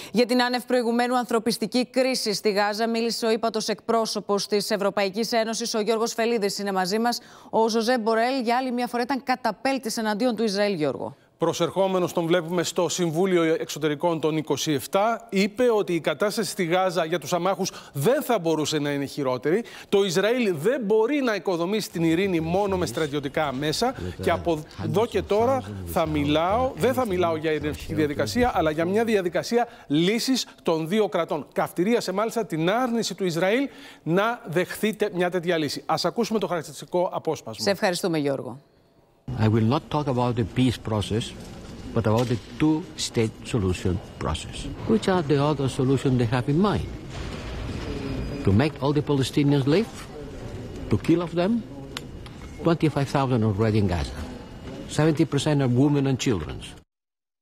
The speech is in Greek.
Για την άνευ προηγουμένου ανθρωπιστική κρίση στη Γάζα μίλησε ο ύπατος εκπρόσωπος της Ευρωπαϊκής Ένωσης, ο Γιώργος Φελίδης. Είναι μαζί μας. Ο Ζωζέ Μπορέλ για άλλη μια φορά ήταν καταπέλτης εναντίον του Ισραήλ, Γιώργο. Προσερχόμενος, τον βλέπουμε στο Συμβούλιο Εξωτερικών των 27, είπε ότι η κατάσταση στη Γάζα για τους αμάχους δεν θα μπορούσε να είναι χειρότερη. Το Ισραήλ δεν μπορεί να οικοδομήσει την ειρήνη μόνο με στρατιωτικά μέσα και από εδώ και τώρα δεν θα μιλάω για ειρηνευτική διαδικασία, αλλά για μια διαδικασία λύσης των δύο κρατών. Καυτηρίασε μάλιστα την άρνηση του Ισραήλ να δεχθεί μια τέτοια λύση. Ας ακούσουμε το χαρακτηριστικό απόσπασμα. Σε ευχαριστούμε, Γιώργο. I will not talk about the peace process, but about the two-state solution process. Which are the other solutions they have in mind? To make all the Palestinians live? To kill of them? 25,000 already in Gaza. 70% are women and children.